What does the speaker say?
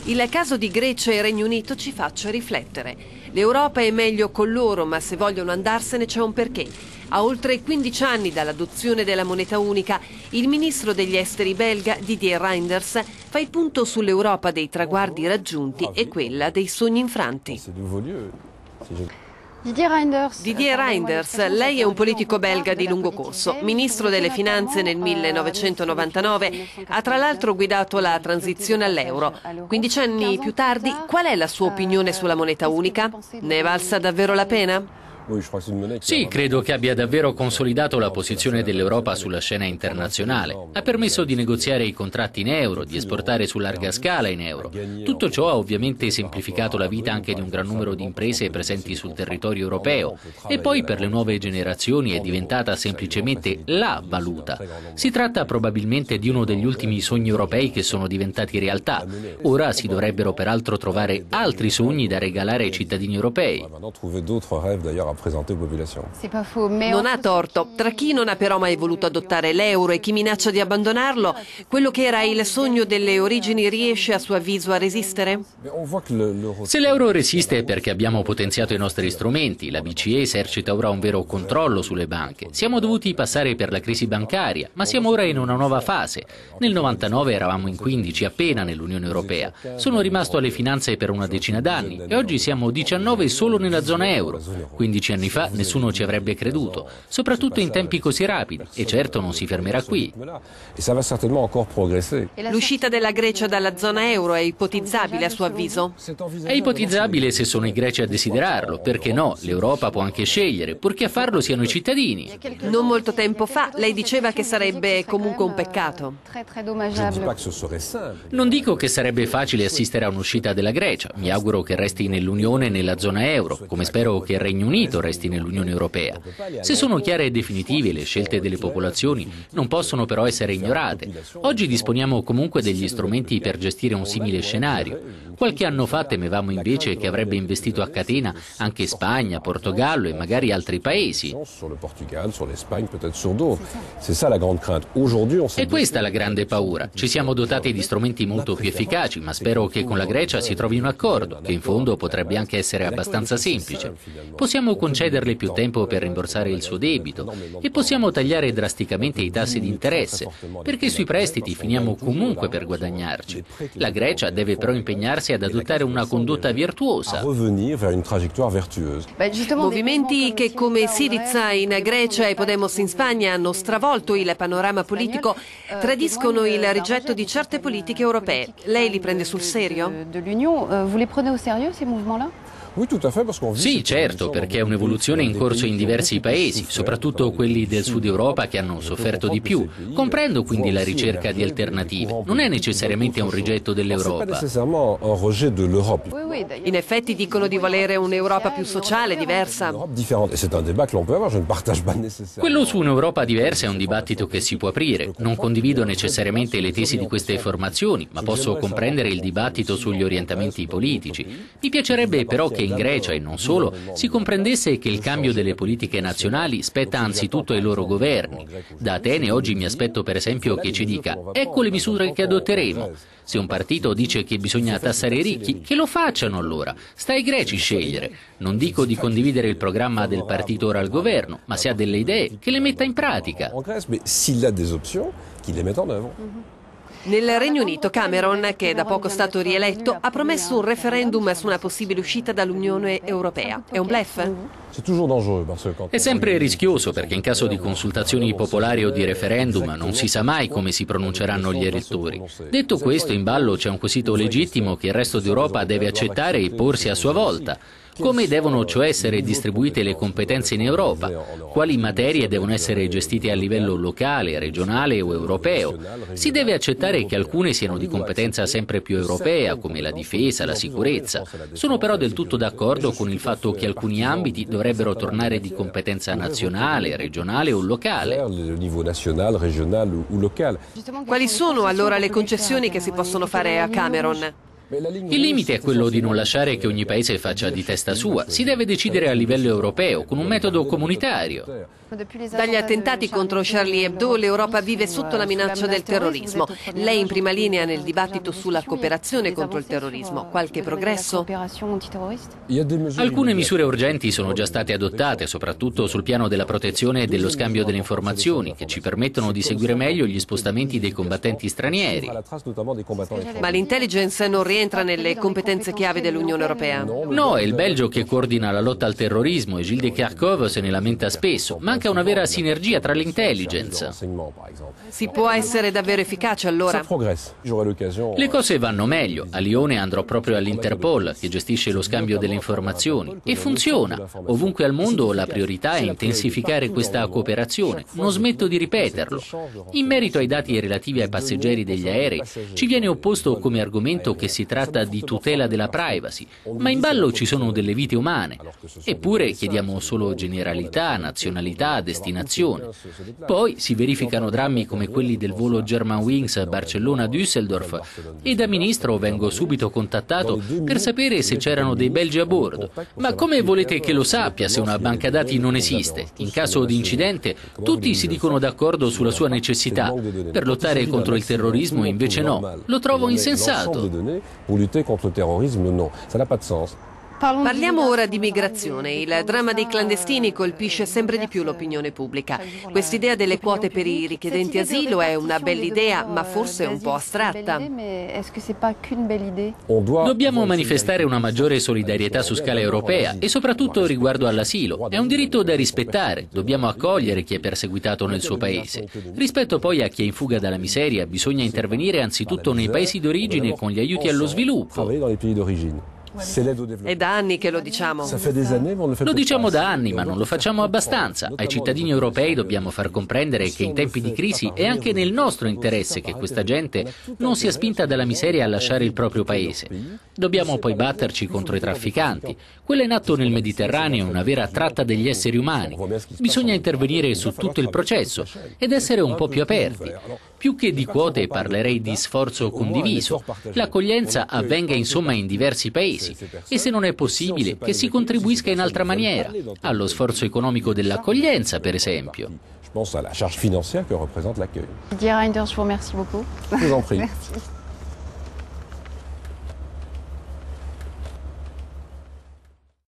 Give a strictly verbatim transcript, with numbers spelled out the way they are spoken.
Il caso di Grecia e Regno Unito ci faccia riflettere. L'Europa è meglio con loro, ma se vogliono andarsene c'è un perché. A oltre quindici anni dall'adozione della moneta unica, il ministro degli esteri belga Didier Reynders fa il punto sull'Europa dei traguardi raggiunti e quella dei sogni infranti. Didier Reynders, Didier Reynders, lei è un politico belga di lungo corso, ministro delle finanze nel millenovecentonovantanove, ha tra l'altro guidato la transizione all'euro. quindici anni più tardi, qual è la sua opinione sulla moneta unica? Ne è valsa davvero la pena? Sì, credo che abbia davvero consolidato la posizione dell'Europa sulla scena internazionale. Ha permesso di negoziare i contratti in euro, di esportare su larga scala in euro. Tutto ciò ha ovviamente semplificato la vita anche di un gran numero di imprese presenti sul territorio europeo e poi per le nuove generazioni è diventata semplicemente la valuta. Si tratta probabilmente di uno degli ultimi sogni europei che sono diventati realtà. Ora si dovrebbero peraltro trovare altri sogni da regalare ai cittadini europei. Non ha torto. Tra chi non ha però mai voluto adottare l'euro e chi minaccia di abbandonarlo, quello che era il sogno delle origini riesce a suo avviso a resistere? Se l'euro resiste è perché abbiamo potenziato i nostri strumenti. La B C E esercita ora un vero controllo sulle banche. Siamo dovuti passare per la crisi bancaria, ma siamo ora in una nuova fase. Nel novantanove eravamo in quindici appena nell'Unione Europea. Sono rimasto alle finanze per una decina d'anni e oggi siamo diciannove solo nella zona euro. quindici anni fa nessuno ci avrebbe creduto, soprattutto in tempi così rapidi, e certo non si fermerà qui. L'uscita della Grecia dalla zona euro è ipotizzabile a suo avviso? È ipotizzabile se sono i greci a desiderarlo, perché no? L'Europa può anche scegliere, purché a farlo siano i cittadini. Non molto tempo fa lei diceva che sarebbe comunque un peccato. Non dico che sarebbe facile assistere a un'uscita della Grecia, mi auguro che resti nell'Unione e nella zona euro, come spero che il Regno Unito resti nell'Unione Europea. Se sono chiare e definitive le scelte delle popolazioni, non possono però essere ignorate. Oggi disponiamo comunque degli strumenti per gestire un simile scenario. Qualche anno fa temevamo invece che avrebbe investito a catena anche Spagna, Portogallo e magari altri paesi. E questa è la grande paura. Ci siamo dotati di strumenti molto più efficaci, ma spero che con la Grecia si trovi un accordo, che in fondo potrebbe anche essere abbastanza semplice. Possiamo concederle più tempo per rimborsare il suo debito e possiamo tagliare drasticamente i tassi di interesse, perché sui prestiti finiamo comunque per guadagnarci. La Grecia deve però impegnarsi ad adottare una condotta virtuosa. Movimenti che come Syriza in Grecia e Podemos in Spagna hanno stravolto il panorama politico tradiscono il rigetto di certe politiche europee. Lei li prende sul serio? Sì, certo, perché è un'evoluzione in corso in diversi paesi, soprattutto quelli del sud Europa che hanno sofferto di più. Comprendo quindi la ricerca di alternative. Non è necessariamente un rigetto dell'Europa. In effetti dicono di volere un'Europa più sociale, diversa. Quello su un'Europa diversa è un dibattito che si può aprire. Non condivido necessariamente le tesi di queste formazioni, ma posso comprendere il dibattito sugli orientamenti politici. Mi piacerebbe però che in Grecia e non solo si comprendesse che il cambio delle politiche nazionali spetta anzitutto ai loro governi. Da Atene oggi mi aspetto per esempio che ci dica: ecco le misure che adotteremo. Se un partito dice che bisogna tassare i ricchi, che lo facciano allora. Sta ai greci scegliere. Non dico di condividere il programma del partito ora al governo, ma se ha delle idee, che le metta in pratica. Nel Regno Unito Cameron, che è da poco stato rieletto, ha promesso un referendum su una possibile uscita dall'Unione Europea. È un bluff? È sempre rischioso perché in caso di consultazioni popolari o di referendum non si sa mai come si pronunceranno gli elettori. Detto questo, in ballo c'è un quesito legittimo che il resto d'Europa deve accettare e porsi a sua volta. Come devono cioè essere distribuite le competenze in Europa? Quali materie devono essere gestite a livello locale, regionale o europeo? Si deve accettare che alcune siano di competenza sempre più europea, come la difesa, la sicurezza. Sono però del tutto d'accordo con il fatto che alcuni ambiti dovrebbero tornare di competenza nazionale, regionale o locale. Quali sono allora le concessioni che si possono fare a Cameron? Il limite è quello di non lasciare che ogni paese faccia di testa sua. Si deve decidere a livello europeo, con un metodo comunitario. Dagli attentati contro Charlie Hebdo, l'Europa vive sotto la minaccia del terrorismo. Lei in prima linea nel dibattito sulla cooperazione contro il terrorismo. Qualche progresso? Alcune misure urgenti sono già state adottate, soprattutto sul piano della protezione e dello scambio delle informazioni, che ci permettono di seguire meglio gli spostamenti dei combattenti stranieri. Ma l'intelligence non rientra nelle competenze chiave dell'Unione Europea? No, è il Belgio che coordina la lotta al terrorismo e Gilles de Kerchove se ne lamenta spesso. Manca una vera sinergia tra l'intelligence. Si può essere davvero efficace allora? Le cose vanno meglio. A Lione andrò proprio all'Interpol, che gestisce lo scambio delle informazioni. E funziona. Ovunque al mondo la priorità è intensificare questa cooperazione. Non smetto di ripeterlo. In merito ai dati relativi ai passeggeri degli aerei, ci viene opposto come argomento che si tratta di tutela della privacy, ma in ballo ci sono delle vite umane. Eppure chiediamo solo generalità, nazionalità, destinazione. Poi si verificano drammi come quelli del volo Germanwings Barcellona-Düsseldorf e da ministro vengo subito contattato per sapere se c'erano dei belgi a bordo. Ma come volete che lo sappia se una banca dati non esiste? In caso di incidente tutti si dicono d'accordo sulla sua necessità. Per lottare contro il terrorismo invece no. Lo trovo insensato. Parliamo ora di migrazione. Il dramma dei clandestini colpisce sempre di più l'opinione pubblica. Quest'idea delle quote per i richiedenti asilo è una bella idea, ma forse un po' astratta. Dobbiamo manifestare una maggiore solidarietà su scala europea e soprattutto riguardo all'asilo. È un diritto da rispettare. Dobbiamo accogliere chi è perseguitato nel suo paese. Rispetto poi a chi è in fuga dalla miseria, bisogna intervenire anzitutto nei paesi d'origine con gli aiuti allo sviluppo. È da anni che lo diciamo. Lo diciamo da anni, ma non lo facciamo abbastanza. Ai cittadini europei dobbiamo far comprendere che in tempi di crisi è anche nel nostro interesse che questa gente non sia spinta dalla miseria a lasciare il proprio paese. Dobbiamo poi batterci contro i trafficanti. Quella in atto nel Mediterraneo è una vera tratta degli esseri umani. Bisogna intervenire su tutto il processo ed essere un po' più aperti. Più che di quote parlerei di sforzo condiviso. L'accoglienza avvenga insomma in diversi paesi e se non è possibile che si contribuisca in altra maniera, allo sforzo economico dell'accoglienza per esempio. Je pense à la charge financière que représente l'accueil. Didier Reynders, je vous remercie beaucoup. Je vous en prie. Merci.